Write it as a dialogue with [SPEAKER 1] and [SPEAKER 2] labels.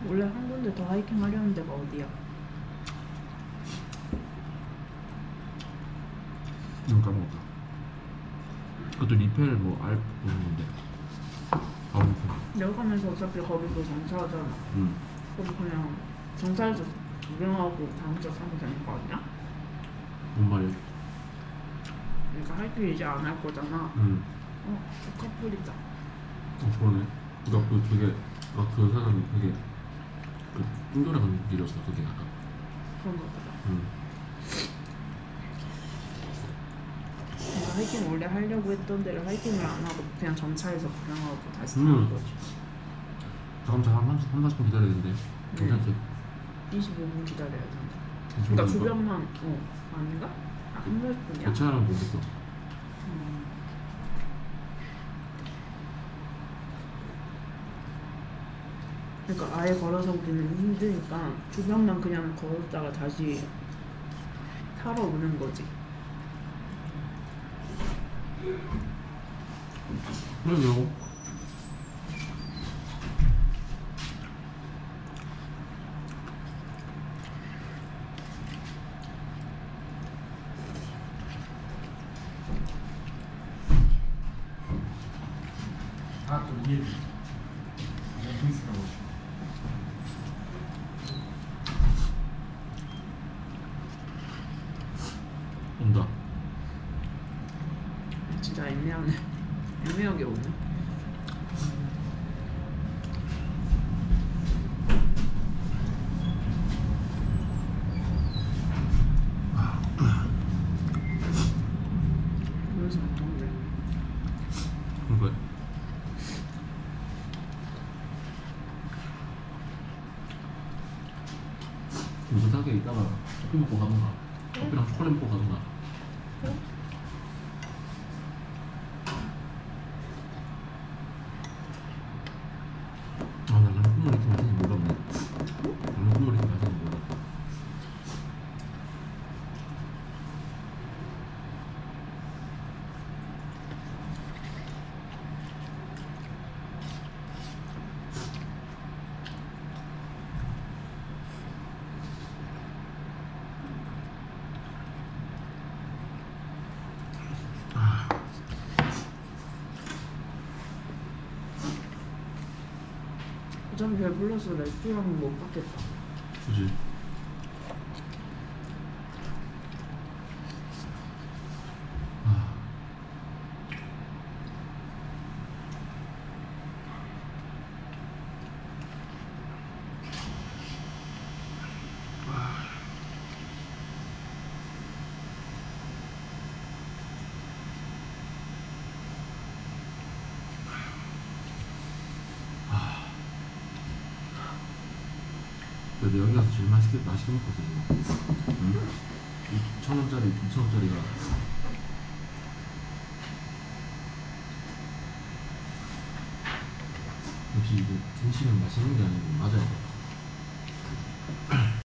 [SPEAKER 1] 원래 한 군데 더 하이킹 하려는 데가 어디야?
[SPEAKER 2] 까먹었다. 그것도 리펠 뭐알 보는 건데.
[SPEAKER 1] 내가 가면서 어차피 거기도 정차하잖아. 그럼 그냥 정차해서 구경하고 다음 차 사면 되는 거 아니야?
[SPEAKER 2] 뭔 말이야?
[SPEAKER 1] 그러니까 하이킹 이제 안 할 거잖아. 커플이다.
[SPEAKER 2] 그러네. 그러니까 그 되게 그 사람 되게 그 뚱돌아가는 길이었어 그게 약간.
[SPEAKER 1] 그런가 보다. 그러니까 하이킹 원래 하려고 했던 데를 하이킹을 안 하고 그냥 정차해서 구경하고 다시 타는 거지.
[SPEAKER 2] 잠깐 한 30분 기다려야 되는데. 괜찮지?
[SPEAKER 1] 25분 기다려야 된다. 그러니까 주변만 아닌가? 아, 30분이야?
[SPEAKER 2] 배차랑 모르겠어.
[SPEAKER 1] 그러니까 아예 걸어서 오기는 힘드니까 주변만 그냥 걸었다가 다시 타러 오는 거지.
[SPEAKER 2] 그래요.
[SPEAKER 3] 또 이해돼. 재밌으라고.
[SPEAKER 2] 온다.
[SPEAKER 1] 진짜 애매하네. 애매하게 오네. 그래서 안 먹네.
[SPEAKER 2] 그래. 무슨하게 이따가 커피 먹고 가던가. 커피랑 초콜릿 먹고 가던가. 나 라면 국물 이렇게 맛있는지 몰랐네. 라면 국물 이렇게 맛있는지 몰랐다.
[SPEAKER 1] 어차피 배불러서 레스토랑은 못 받겠다.
[SPEAKER 2] 그치? 그래도 여기 가서 제일 맛있게 먹었어 지금. 2,000원짜리, 2,000원짜리가 역시 이거 음식은 맛있는 게 아니고 맞아요.